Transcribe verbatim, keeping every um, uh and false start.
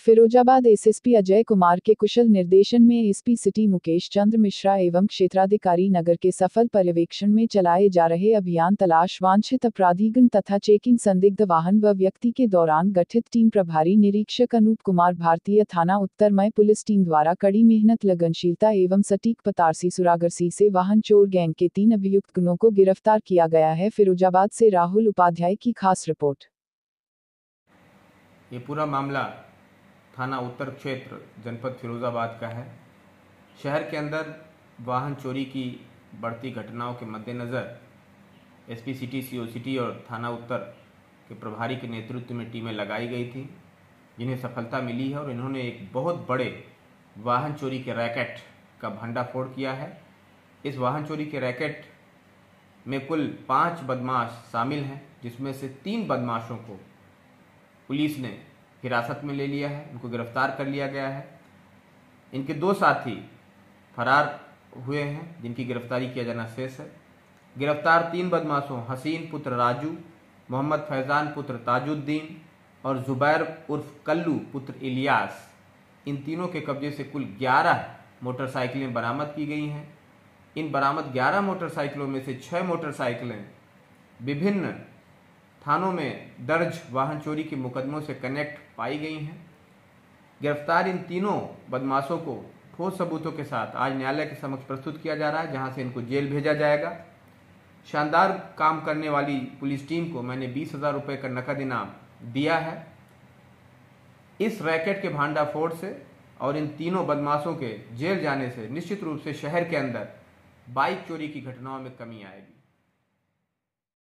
Firozabad SSP Ajay Kumar के कुशल निर्देशन में एसपी सिटी मुकेश चंद्र मिश्रा एवं क्षेत्राधिकारी नगर के सफल पर्यवेक्षण में चलाए जा रहे अभियान तलाश वांछित अपराधीगण तथा चेकिंग संदिग्ध वाहन व व्यक्ति के दौरान गठित टीम प्रभारी निरीक्षक अनूप कुमार भारतीय थाना उत्तर मय पुलिस टीम द्वारा कड़ी मेहनत, लगनशीलता एवं सटीक पतारसी सुरागरसी से वाहन चोर गैंग के तीन अभियुक्त गुनों को गिरफ्तार किया गया है। फिरोजाबाद से राहुल उपाध्याय की खास रिपोर्ट। ये पूरा मामला थाना उत्तर क्षेत्र जनपद फिरोजाबाद का है। शहर के अंदर वाहन चोरी की बढ़ती घटनाओं के मद्देनज़र एसपी सिटी, सीओ सिटी और थाना उत्तर के प्रभारी के नेतृत्व में टीमें लगाई गई थी, जिन्हें सफलता मिली है और इन्होंने एक बहुत बड़े वाहन चोरी के रैकेट का भंडाफोड़ किया है। इस वाहन चोरी के रैकेट में कुल पाँच बदमाश शामिल हैं, जिसमें से तीन बदमाशों को पुलिस ने हिरासत में ले लिया है, उनको गिरफ्तार कर लिया गया है। इनके दो साथी फरार हुए हैं, जिनकी गिरफ्तारी किया जाना शेष है। गिरफ्तार तीन बदमाशों हसीन पुत्र राजू, मोहम्मद फैज़ान पुत्र ताजुद्दीन और जुबैर उर्फ कल्लू पुत्र इलियास, इन तीनों के कब्जे से कुल ग्यारह मोटरसाइकिलें बरामद की गई हैं। इन बरामद ग्यारह मोटरसाइकिलों में से छह मोटरसाइकिलें विभिन्न थानों में दर्ज वाहन चोरी के मुकदमों से कनेक्ट पाई गई हैं। गिरफ्तार इन तीनों बदमाशों को ठोस सबूतों के साथ आज न्यायालय के समक्ष प्रस्तुत किया जा रहा है, जहां से इनको जेल भेजा जाएगा। शानदार काम करने वाली पुलिस टीम को मैंने बीस हजार रुपये का नकद इनाम दिया है। इस रैकेट के भांडाफोड़ से और इन तीनों बदमाशों के जेल जाने से निश्चित रूप से शहर के अंदर बाइक चोरी की घटनाओं में कमी आएगी।